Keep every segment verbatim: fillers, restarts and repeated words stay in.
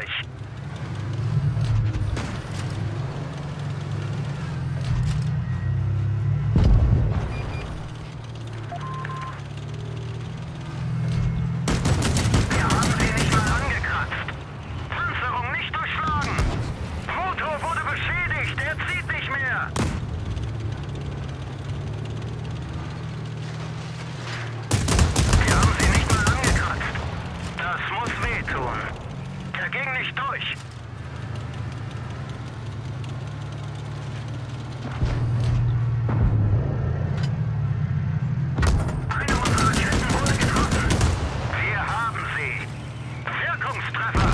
durch! Wir haben sie nicht mal angekratzt. Panzerung nicht durchschlagen. Motor wurde beschädigt, er zieht nicht mehr. Wir haben sie nicht mal angekratzt. Das muss wehtun. Der ging nicht durch. Eine unserer Ketten wurde getroffen. Wir haben sie. Wirkungstreffer.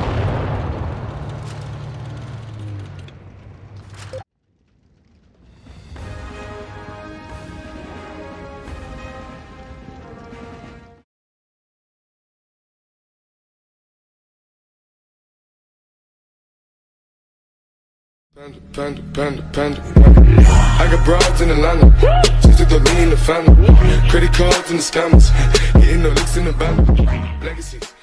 Panda, panda, panda, panda, panda. I got broads in Atlanta. Just took the lean in the family. Credit cards and the scammers. Hitting the licks in the band. Legacies.